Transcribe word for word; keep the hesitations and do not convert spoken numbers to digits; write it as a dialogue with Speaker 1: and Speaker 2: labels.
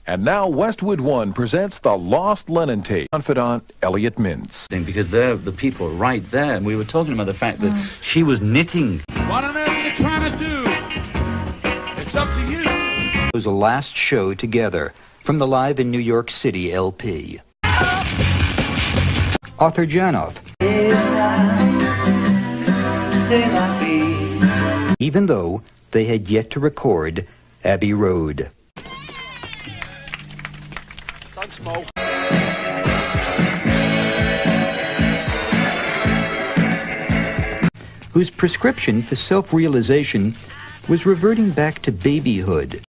Speaker 1: And now Westwood One presents the Lost Lennon Tape. Confidant Elliot Mintz.
Speaker 2: Because they're the people right there. And we were talking about the fact that mm. she was knitting.
Speaker 3: What on earth are you trying to do? It's up to you.
Speaker 4: It was a last show together from the Live in New York City L P. Arthur Janov. Even though they had yet to record Abbey Road.
Speaker 3: Thanks, Mo.
Speaker 4: Whose prescription for self-realization was reverting back to babyhood.